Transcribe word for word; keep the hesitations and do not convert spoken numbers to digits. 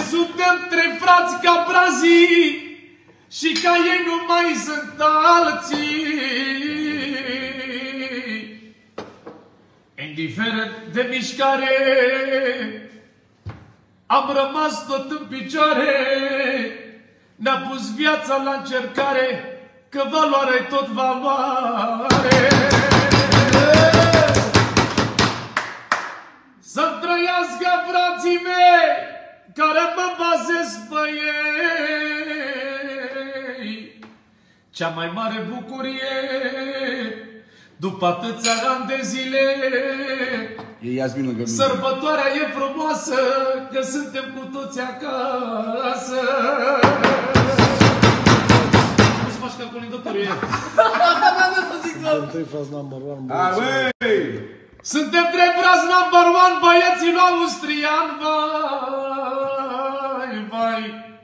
suntem trei frați ca brazii și ca ei nu mai sunt alții. Indiferent de mișcare, am rămas tot în picioare. Ne-a pus viața la încercare, că valoare tot valoare. Să-mi trăiască frații mei, care mă bazez pe ei. Cea mai mare bucurie, după atâția ani de zile, sărbătoarea e frumoasă, că suntem cu toți acasă. Nu se faci calculul doctorie. Suntem trei frați number one, băieții. Suntem trei frați number one, băieții lui Austrian, vai, vai.